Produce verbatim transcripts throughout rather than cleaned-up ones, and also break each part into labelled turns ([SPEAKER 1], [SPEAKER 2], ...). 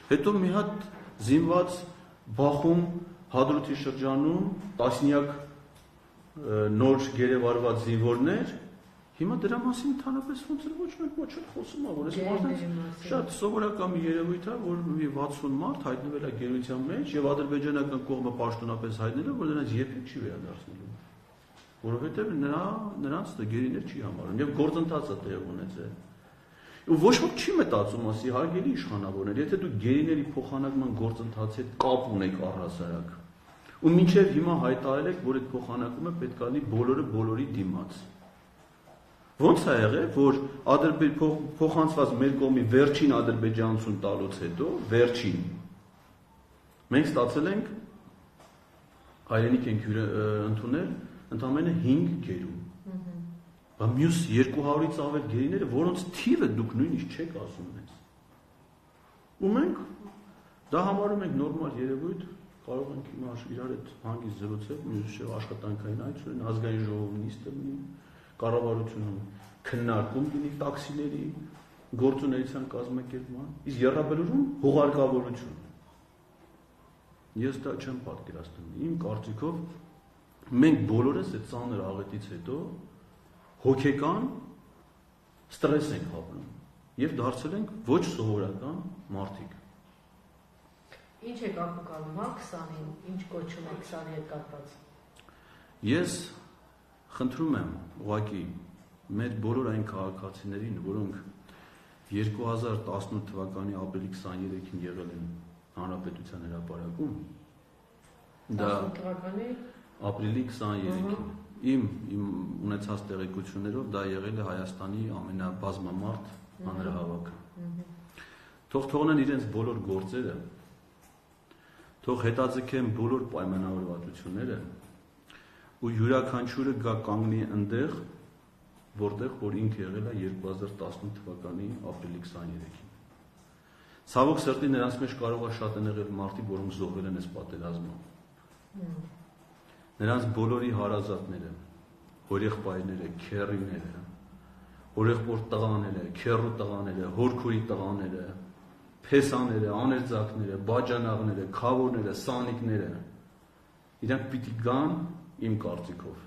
[SPEAKER 1] Հետո մի հատ զինված Բախում Հադրութի շրջանում տասնյակ նոր գերեվարված զինվորներ, հիմա դրա մասին ընդհանրապես ոնց էլ ոչ մեկ ոչ էլ խոսում է, որ այս մարդը շատ սովորական մի երևույթ է, որ մի վաթսուն մարդ հայտնվել է գերության մեջ եւ ադրբեջանական կողմը պաշտոնապես հայտնել է, որ նրանց երբեք չի վերադարձնելու, որովհետեւ նրա նրանց գերիներ չի համարում եւ գործընթացը տեղ ունեցել։ Ու ոչ ոք չի մտածում ասի հարգելի իշխանավորներ, եթե դու գերիների փոխանակման գործընթացի հետ կապ ունեք առհասարակ, ու մինչև հիմա հայտարարել եք, որ այդ փոխանակումը պետք է լինի բոլորը բոլորի դիմաց։ Ոնց է եղել, որ փոխանցված մեր կողմի վերջին ադրբեջանցուն տալուց հետո, վերջին, մենք ստացել ենք հայրենիք ենք ընդունել ընդամենը հինգ գերու։ Բա մյուս երկու հարյուրից ավել գերիները, որոնց թիվը դուք նույնիսկ չեք ասում մեզ։ Ու մենք դա համարում ենք նորմալ երևույթ, կարող ենք հիմա իրար հետ հանգիստ զրուցել, մյուս շեվ աշխատանքային այցելեն, ազգային ժողովի նիստ լինի, կառավարությունում քննարկում լինի տաքսիների գործունեության կազմակերպման, իսկ եռաբելուրում հուղարկավորություն։ Ես դա չեմ պատկերացնում։ Իմ կարծիքով մենք բոլորս այդ ծանր աղետից հետո հոգեկան ստրես ենք ապրում եւ դարձել ենք ոչ սովորական մարդիկ։
[SPEAKER 2] Ինչ եք ակնկալում քսանին, ինչ կոչում եք քսանի հետ կապված։
[SPEAKER 1] Ես խնդրում եմ ուղղակի մեր բոլոր այն քաղաքացիներին, որոնք երկու հազար տասնութ թվականի ապրիլի քսաներեքին եղել են Հանրապետության հրապարակում, դա
[SPEAKER 2] թվականի
[SPEAKER 1] ապրիլի քսաներեքին Իմ իմ ունեցած տեղեկություններով դա եղել է Հայաստանի ամենաբազմամարդ հանրահավաքը։ Թող թողնեն իրենց բոլոր գործերը, թող հետաձգեն բոլոր պայմանավորվածությունները ու յուրաքանչյուրը գա կանգնի այնտեղ, որտեղ որ ինքը եղել է երկու հազար տասնութ թվականի ապրիլի քսաներեքին։ Ցավոք սրտի նրանց մեջ կարող է շատ են եղել մարդիկ, որոնք զոհվել են այս պատերազմում։ Նրանց բոլորի հարազատները, հորեղբայրները, քեռիները, հորեղբոր տղաները, քեռու տղաները, հորքուրի տղաները, փեսաները, աներձակները, բաջանաղները, քավորները, սանիկները, իրանք պիտի գան իմ կարծիքով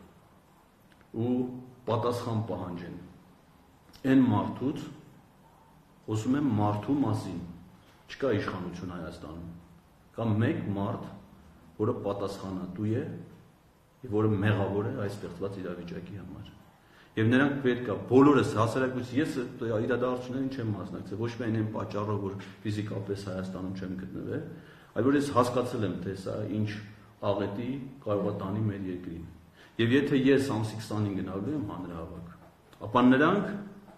[SPEAKER 1] ու պատասխան պահանջեն այն մարդուց, խոսում եմ մարդու մասին, չկա իշխանություն Հայաստանում, կա մեկ մարդ, որը պատասխանատու է եւ որը մեղավոր է այս ստեղծված իրավիճակի համար։ Եվ նրանք պետք է բոլորս հասարակություն, ես իրադարձություններին չեմ մասնակցել, ոչ միայն այն պատճառով, որ ֆիզիկապես Հայաստանում չեմ գտնվել, այլ որ ես հասկացել եմ, թե սա ինչ աղետի կարող է տանի մեր երկրին։ Եվ եթե ես ամսի քսանին գնալու եմ հանրահավաք, ապա նրանք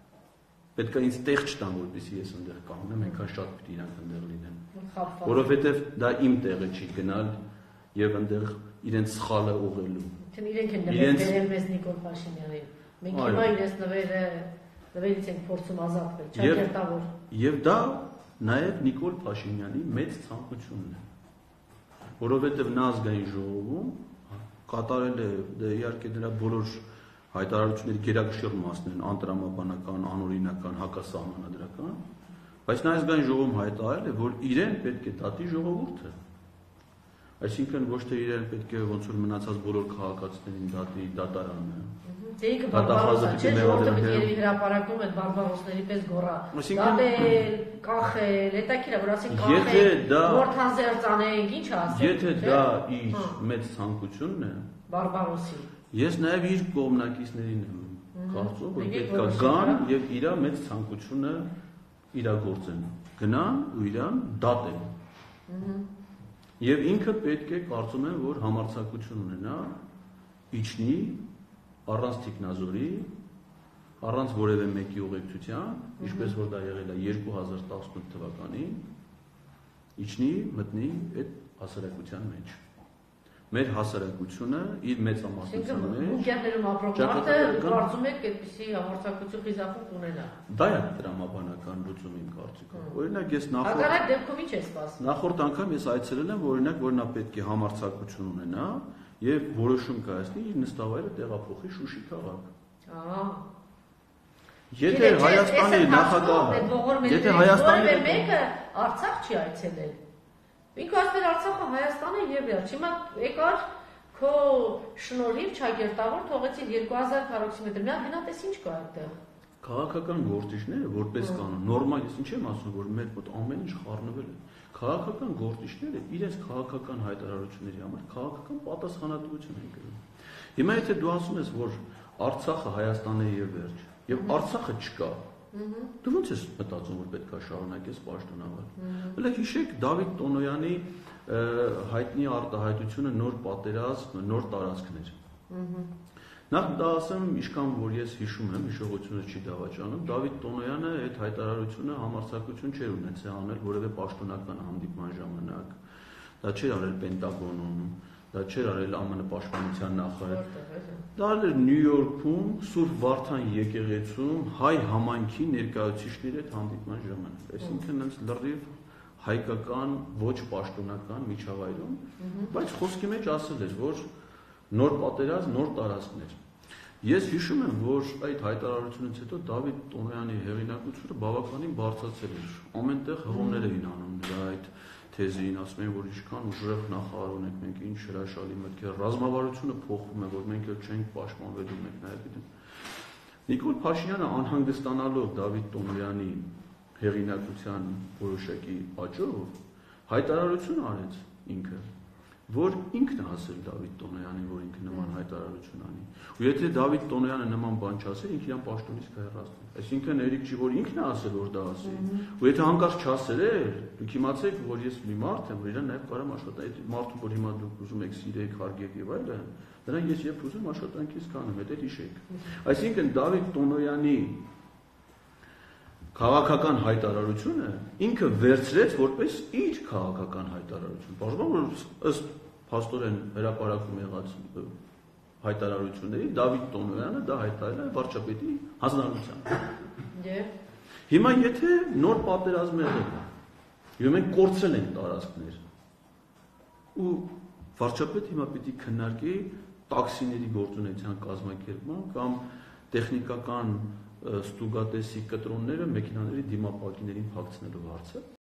[SPEAKER 1] պետք է ինձ տեղ չտան, որպեսզի ես այնտեղ կանգնեմ, այնքան շատ պիտի իրանք այնտեղ լինեն։ Որովհետեւ դա իմ տեղը չի գնալ եւ այնտեղ իրենց սխալը ուղղելու։
[SPEAKER 2] Թե իրենք են նվերել մեզ Նիկոլ Փաշինյանին։ Մենք հիմա իրենց նվերը նվերից ենք փորձում ազատվել, ճակերտավոր։
[SPEAKER 1] Եվ դա նաեւ Նիկոլ Փաշինյանի մեծ ցանկությունն է։ Որովհետեւ նա ազգային ժողովում կատարել է դե իհարկե դրա բոլոր հայտարարությունների գերակշիռ մասն են անտրամաբանական, անօրինական, հակասահմանադրական, բայց նա ազգային ժողովում հայտարարել է, որ իրեն պետք է դատի ժողովուրդը։ Այսինքն ոչ թե իրեն պետք է ոնց որ մնացած բոլոր քաղաքացիներին դատի դատարանը։
[SPEAKER 2] Դե ինքը բարբարոսը չէ, ժողովուրդը երևի հրապարակում են բարբարոսների պես գոռա։ Դատել, կախել, հետաքրքիր է, որ ասեն կախել, որդանձերծ անենք, ինչ ասեն։
[SPEAKER 1] Եթե դա իր մեծ ցանկությունն է,
[SPEAKER 2] բարբարոսի։
[SPEAKER 1] Ես նաև իր կողմնակիցներին եմ կարծում, որ պետք է գան եւ իր մեծ ցանկությունը իրագործեն։ Գնան ու իրան դատեն։ Եվ ինքը պետք է կարծում եմ, որ համարձակություն ունենա իջնի առանց թիկնազորի, առանց որևէ մեկի ուղեկցության, ինչպես որ դա եղել է երկու հազար տասնութ թվականին, իջնի մտնի այդ հասարակության մեջ։ Մեր հասարակությունը իր մեծամասնության մեջ
[SPEAKER 2] Բունկերներում ապրող մարդը կարծում եք այդպիսի համարձակություն խիզախում կունենա։
[SPEAKER 1] Դա է դրամաբանական լուծում իմ կարծիքով։ Օրինակ ես նախորդ
[SPEAKER 2] Հակառակ դեպքում ինչ է սպասվում։
[SPEAKER 1] Նախորդ անգամ ես այցելել եմ, օրինակ, որ նա պետք է համարձակություն ունենա եւ որոշում կայացնի իր նստավայրը տեղափոխի Շուշի քաղաք։
[SPEAKER 2] Ահա։
[SPEAKER 1] Եթե Հայաստանի նախագահը, եթե Հայաստանի
[SPEAKER 2] մեկը Արցախ չի այցելել։ Ինքը ասել Արցախը Հայաստան է եւ վերջ։ Հիմա եկար քո շնորհիվ ճակերտավոր թողեցին երկու հազար քառակուսի մետր։ Մի հատ գնա տես ինչ կա այդտեղ։
[SPEAKER 1] Քաղաքական գործիչները որպես կանոն, նորմալ, ես ինչ եմ ասում, որ մեր մոտ ամեն ինչ խառնվել է։ Քաղաքական գործիչները իրենց քաղաքական հայտարարությունների համար քաղաքական պատասխանատվություն են կրում։ Հիմա եթե դու ասում ես, որ Արցախը Հայաստանն է եւ վերջ, եւ Արցախը չկա, դու ո՞նց ես մտածում, որ պետք է շարունակես պաշտոնավար։ Հələ հիշեք Դավիթ Տոնոյանի հայտնի արտահայտությունը նոր պատերազմ, նոր տարածքներ։ Նախ դա ասեմ, ինչքան որ ես հիշում եմ, հիշողությունը չի դավաճանում, Դավիթ Տոնոյանը այդ հայտարարությունը համարձակություն չէր ունեցել անել որևէ պաշտոնական հանդիպման ժամանակ։ Դա չէր արել Պենտագոնում, դա չէր արել ԱՄՆ պաշտպանության նախարար։ Դա արել Նյու Յորքում, Սուրբ Վարդան եկեղեցում հայ համայնքի ներկայացուցիչների հետ հանդիպման ժամանակ։ Այսինքն հենց լրիվ հայկական ոչ պաշտոնական միջավայրում, բայց խոսքի մեջ ասել էր, որ նոր պատերազմ, նոր տարածքներ։ Ես հիշում եմ, որ այդ հայտարարությունից հետո Դավիթ Տոնոյանի հեղինակությունը բավականին բարձրացել էր։ Ամենտեղ հղումներ էին անում նրա այդ թեզին, ասում էին, որ ինչքան ուժեղ նախարար ունենք մենք, ինչ հրաշալի մտքեր, ռազմավարությունը փոխվում է, որ մենք էլ չենք պաշտպանվելու, մենք նաև գիտենք։ Նիկոլ Փաշինյանը անհանգստանալով Դավիթ Տոնոյանի հեղինակության որոշակի աճով հայտարարություն արեց ինքը, որ ինքն է ասել Դավիթ Տոնոյանին, որ ինքը նման հայտարարություն անի։ Ու եթե Դավիթ Տոնոյանը նման բան չասեր, ինքը իրան պաշտոնից կհեռացներ։ Այսինքն երիկ չի, որ ինքն է ասել, որ դա ասի։ Ու եթե հանկարծ չասեր, դուք իմացեք, որ ես մի մարդ եմ, որ իրան նաև կարամ աշխատել։ Այդ մարդը, որ հիմա դուք ուզում եք սիրեք, հարգեք եւ այլն, նրան ես երբ ուզում աշխատանքից կանեմ, դա հիշեք։ Այսինքն Դավիթ Տոնոյանի քաղաքական հայտարարությունը ինքը վերցրեց որպես իր քաղաքական հայտարարություն։ Բաժանում որ ըստ փաստորեն հրապարակում եղած հայտարարությունների Դավիթ Տոնոյանը դա հայտարարել է վարչապետի հանձնարարությամբ։
[SPEAKER 2] Եվ
[SPEAKER 1] հիմա եթե նոր պատերազմ եղել է, եւ մենք կորցրել ենք տարածքներ, ու վարչապետը հիմա պիտի քննարկի տաքսիների գործունեության կազմակերպման կամ տեխնիկական ստուգատեսի կտրոնները մեքենաների դիմապակիներին փակցնելու հարցը